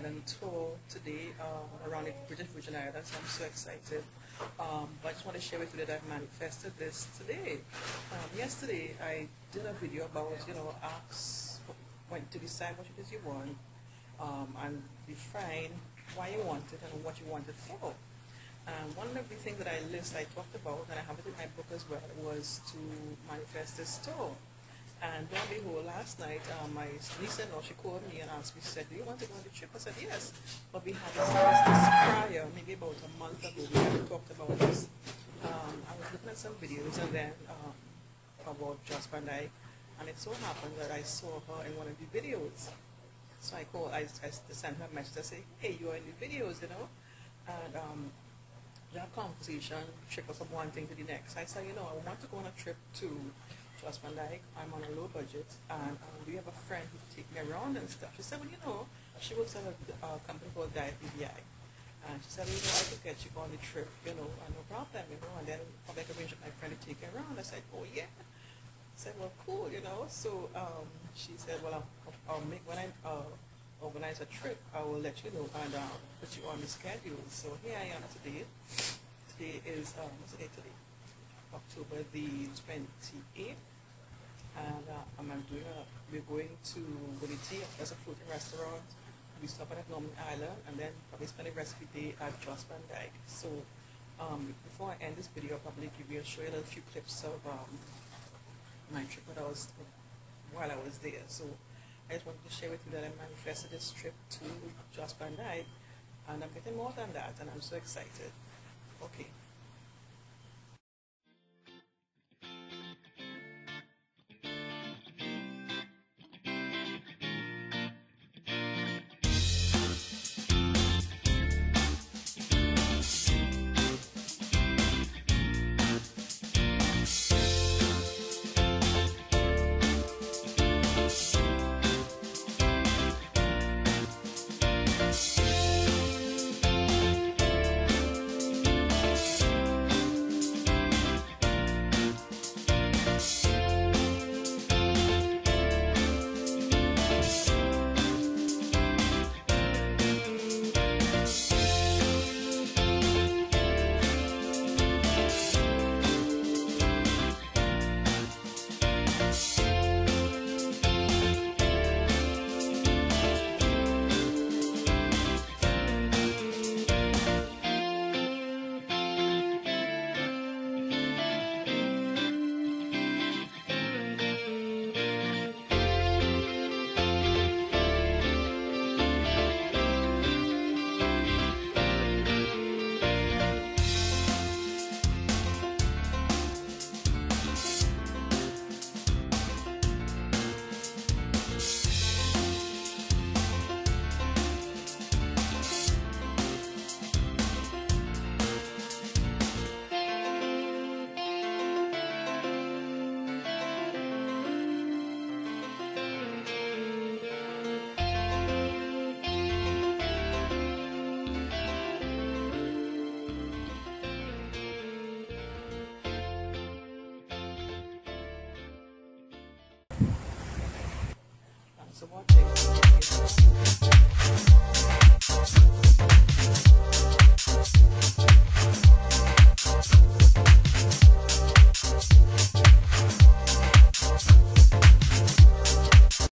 Island tour today around the British Virgin Islands. I'm so excited. But I just want to share with you that I've manifested this today. Yesterday I did a video about, ask when to decide what it is you want and define why you want it and what you want it for. One of the things that I talked about, and I have it in my book as well, was to manifest this tour. And lo and behold, last night, my niece-in-law, she called me and asked me, she said, do you want to go on the trip? I said, yes. But we had discussed this prior, maybe about a month ago, we had talked about this. I was looking at some videos and then about Jost Van Dyke, and it so happened that I saw her in one of the videos. So I called, I sent her a message, I said, hey, you're in the videos, and that conversation trickled from one thing to the next. I said, I want to go on a trip to Jost Van Dyke. I'm on a low budget, and do you have a friend who can take me around and stuff? She said, well, she works at a company called Dyke BVI. And she said, I could get you on the trip, no problem, and then probably I could arrange with my friend to take you around. I said, oh, yeah. I said, well, cool, So she said, well, when I organize a trip, I will let you know and put you on the schedule. So here I am today. Today is, what's the date today? October the 28th. And we're going to Willie T. That's a floating restaurant. We stop at Norman Island and then probably spend the rest of the day at Jost Van Dyke. So before I end this video, I'll probably show you a few clips of my trip while I was there. So I just wanted to share with you that I manifested this trip to Jost Van Dyke, and I'm getting more than that, and I'm so excited. Okay. So what